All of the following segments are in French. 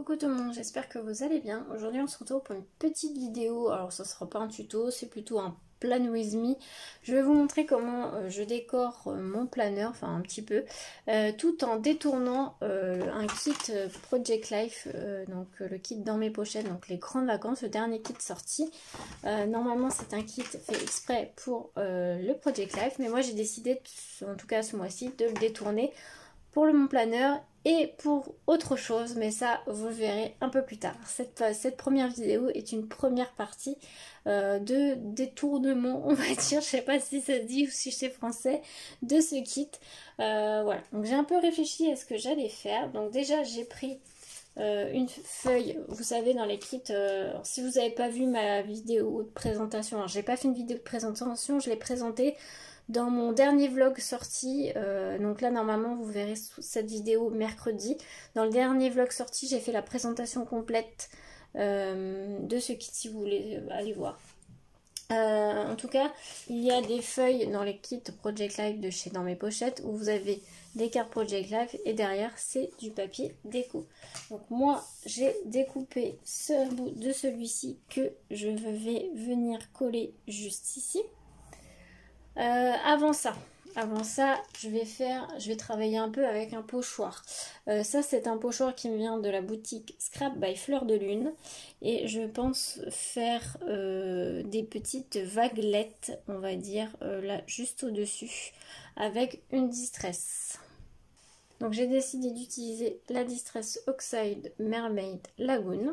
Coucou tout le monde, j'espère que vous allez bien. Aujourd'hui on se retrouve pour une petite vidéo. Alors ça sera pas un tuto, c'est plutôt un plan with me. Je vais vous montrer comment je décore mon planeur, enfin un petit peu, tout en détournant un kit Project Life, donc le kit dans mes pochettes, donc les grandes vacances, le dernier kit sorti. Normalement c'est un kit fait exprès pour le Project Life, mais moi j'ai décidé, en tout cas ce mois-ci, de le détourner pour mon planeur et pour autre chose, mais ça vous le verrez un peu plus tard. Cette première vidéo est une première partie de détournement, on va dire, je sais pas si ça se dit ou si c'est français, de ce kit. Voilà, donc j'ai un peu réfléchi à ce que j'allais faire. Donc déjà j'ai pris une feuille, vous savez, dans les kits, si vous n'avez pas vu ma vidéo de présentation, alors j'ai pas fait une vidéo de présentation, je l'ai présentée dans mon dernier vlog sorti, donc là normalement vous verrez cette vidéo mercredi. Dans le dernier vlog sorti, j'ai fait la présentation complète de ce kit si vous voulez aller voir. En tout cas, il y a des feuilles dans les kits Project Life de chez Dans Mes Pochettes où vous avez des cartes Project Life et derrière c'est du papier déco. Donc moi j'ai découpé ce bout de celui-ci que je vais venir coller juste ici. Avant ça, je vais travailler un peu avec un pochoir. Ça, c'est un pochoir qui me vient de la boutique Scrap by Fleur de Lune. Et je pense faire des petites vaguelettes, on va dire, là, juste au-dessus, avec une Distress. Donc, j'ai décidé d'utiliser la Distress Oxide Mermaid Lagoon.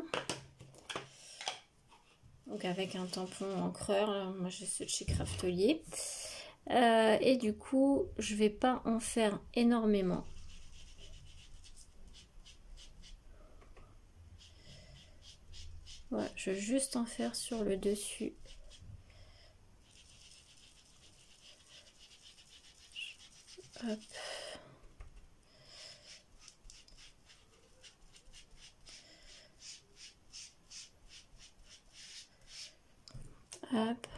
Donc, avec un tampon encreur. Moi, j'ai ceux de chez Craftelier. Et du coup je vais pas en faire énormément, voilà, je vais juste en faire sur le dessus. Hop. Hop.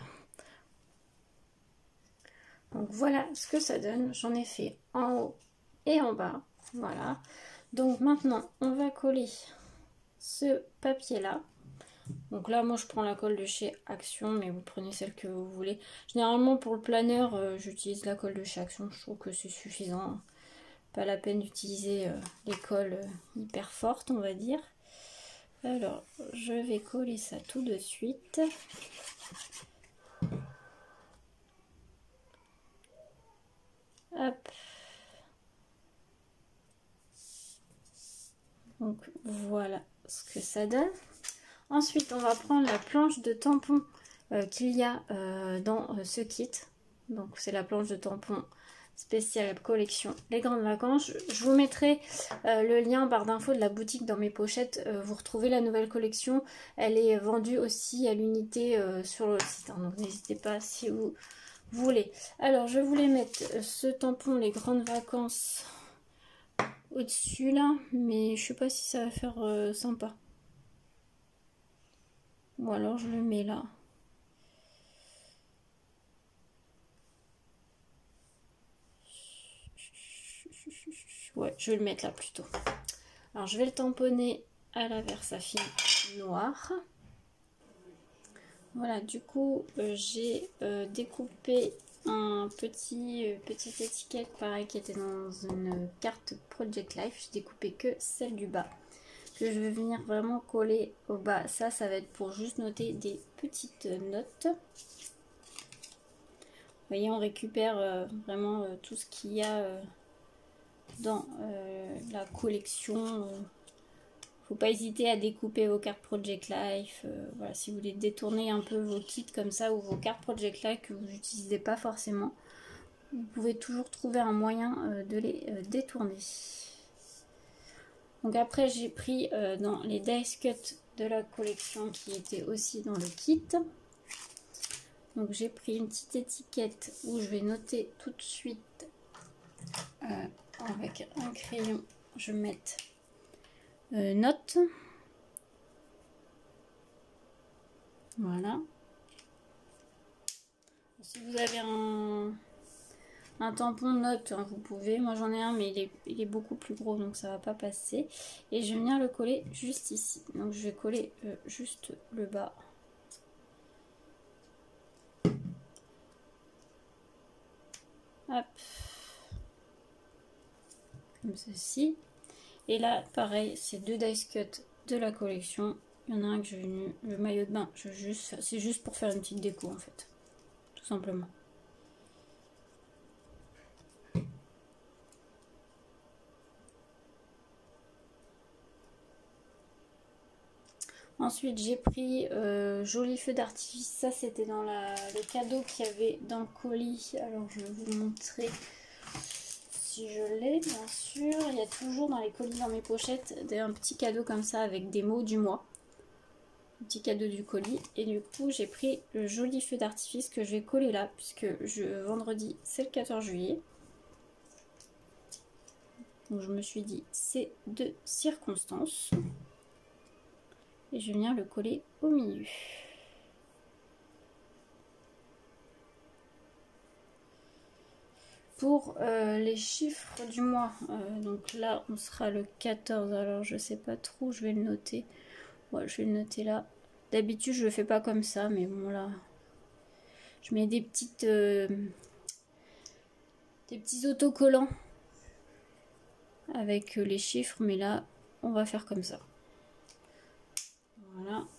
Donc voilà ce que ça donne. J'en ai fait en haut et en bas. Voilà. Donc maintenant, on va coller ce papier là. Donc là, moi je prends la colle de chez Action, mais vous prenez celle que vous voulez. Généralement pour le planeur, j'utilise la colle de chez Action. Je trouve que c'est suffisant. Pas la peine d'utiliser les colles hyper fortes, on va dire. Alors, je vais coller ça tout de suite. Hop. Donc voilà ce que ça donne. Ensuite, on va prendre la planche de tampon qu'il y a dans ce kit. Donc c'est la planche de tampon spéciale collection Les Grandes Vacances. Je vous mettrai le lien en barre d'infos de la boutique Dans Mes Pochettes. Vous retrouvez la nouvelle collection. Elle est vendue aussi à l'unité sur le site. Hein, donc n'hésitez pas si vous voulez. Alors je voulais mettre ce tampon Les Grandes Vacances au-dessus là, mais je sais pas si ça va faire sympa. Ou alors je le mets là. Ouais, je vais le mettre là plutôt. Alors je vais le tamponner à la Versafine noire. Voilà, du coup j'ai découpé un petite étiquette pareil qui était dans une carte Project Life. J'ai découpé que celle du bas, que je vais venir vraiment coller au bas. Ça va être pour juste noter des petites notes. Vous voyez, on récupère vraiment tout ce qu'il y a dans la collection. Faut pas hésiter à découper vos cartes Project Life. Voilà, si vous voulez détourner un peu vos kits comme ça ou vos cartes Project Life que vous n'utilisez pas forcément, vous pouvez toujours trouver un moyen de les détourner. Donc après j'ai pris dans les dice cut de la collection qui était aussi dans le kit. Donc j'ai pris une petite étiquette où je vais noter tout de suite avec un crayon. Je vais mettre note. Voilà. Si vous avez un Un tampon note, hein, vous pouvez. Moi j'en ai un, mais il est beaucoup plus gros, donc ça va pas passer. Et je vais venir le coller juste ici. Donc je vais coller juste le bas. Hop. Comme ceci. Et là, pareil, c'est 2 dice cut de la collection. Il y en a un que j'ai venu, le maillot de bain, c'est juste pour faire une petite déco en fait. Tout simplement. Ensuite, j'ai pris joli feu d'artifice. Ça, c'était dans le cadeau qu'il y avait dans le colis. Alors, je vais vous montrer si je l'ai, bien sûr. Il y a toujours dans les colis, dans mes pochettes, un petit cadeau comme ça avec des mots du mois. Un petit cadeau du colis. Et du coup, j'ai pris le joli feu d'artifice que je vais coller là, puisque vendredi, c'est le 14 juillet. Donc, je me suis dit, c'est de circonstance. Et je viens le coller au milieu. Pour les chiffres du mois, donc là on sera le 14, alors je sais pas trop, je vais le noter. Ouais, je vais le noter là. D'habitude je le fais pas comme ça, mais bon là, je mets des petits autocollants avec les chiffres, mais là on va faire comme ça. Voilà.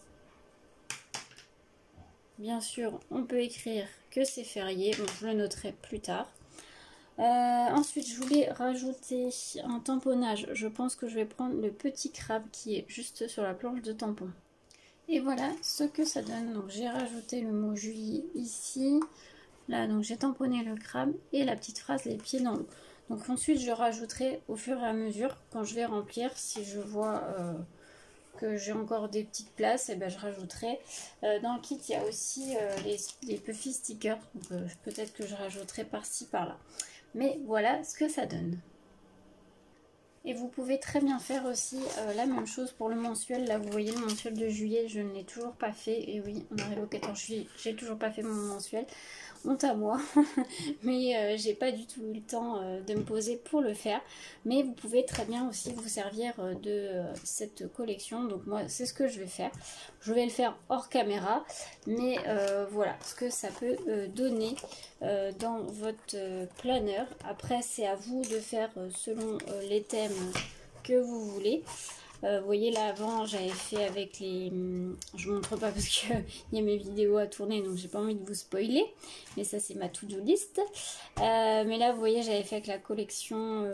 Bien sûr, on peut écrire que c'est férié, bon, je le noterai plus tard. Ensuite, je voulais rajouter un tamponnage. Je pense que je vais prendre le petit crabe qui est juste sur la planche de tampon. Et voilà ce que ça donne. Donc, j'ai rajouté le mot juillet ici. Là, donc j'ai tamponné le crabe et la petite phrase les pieds dans l'eau. Donc ensuite, je rajouterai au fur et à mesure quand je vais remplir. Si je vois que j'ai encore des petites places, et ben je rajouterai. Dans le kit, il y a aussi les puffy stickers. Peut-être que je rajouterai par-ci, par-là. Mais voilà ce que ça donne. Et vous pouvez très bien faire aussi la même chose pour le mensuel. Là, vous voyez le mensuel de juillet, je ne l'ai toujours pas fait. Et oui, on arrive au 14 juillet, j'ai toujours pas fait mon mensuel. Honte à moi, mais j'ai pas du tout eu le temps de me poser pour le faire. Mais vous pouvez très bien aussi vous servir de cette collection. Donc moi, c'est ce que je vais faire. Je vais le faire hors caméra, mais voilà ce que ça peut donner dans votre planeur. Après, c'est à vous de faire selon les thèmes que vous voulez. Vous voyez là avant j'avais fait avec les... Je montre pas parce qu'il y a mes vidéos à tourner, donc j'ai pas envie de vous spoiler. Mais ça c'est ma to-do list. Mais là vous voyez j'avais fait avec la collection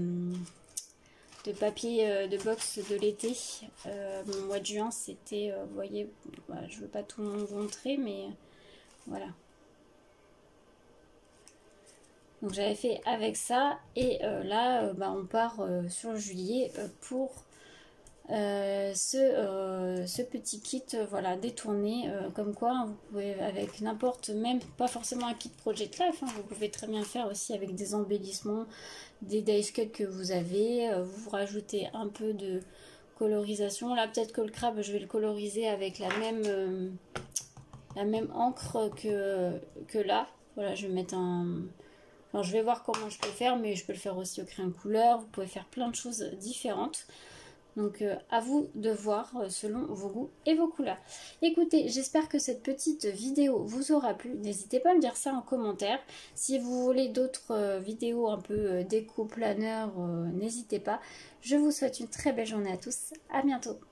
de papier de box de l'été. Mon mois de juin c'était... vous voyez, bah, je veux pas tout vous montrer mais voilà. Donc j'avais fait avec ça et là bah, on part sur juillet pour... ce petit kit voilà détourné comme quoi hein, vous pouvez avec n'importe, même pas forcément un kit Project Life, hein, vous pouvez très bien faire aussi avec des embellissements, des dice cuts que vous avez, vous rajoutez un peu de colorisation. Là peut-être que le crabe je vais le coloriser avec la même encre que là. Voilà, je vais mettre un... Alors je vais voir comment je peux faire, mais je peux le faire aussi au crayon couleur. Vous pouvez faire plein de choses différentes. Donc à vous de voir selon vos goûts et vos couleurs. Écoutez, j'espère que cette petite vidéo vous aura plu. N'hésitez pas à me dire ça en commentaire. Si vous voulez d'autres vidéos un peu déco planeur, n'hésitez pas. Je vous souhaite une très belle journée à tous. À bientôt.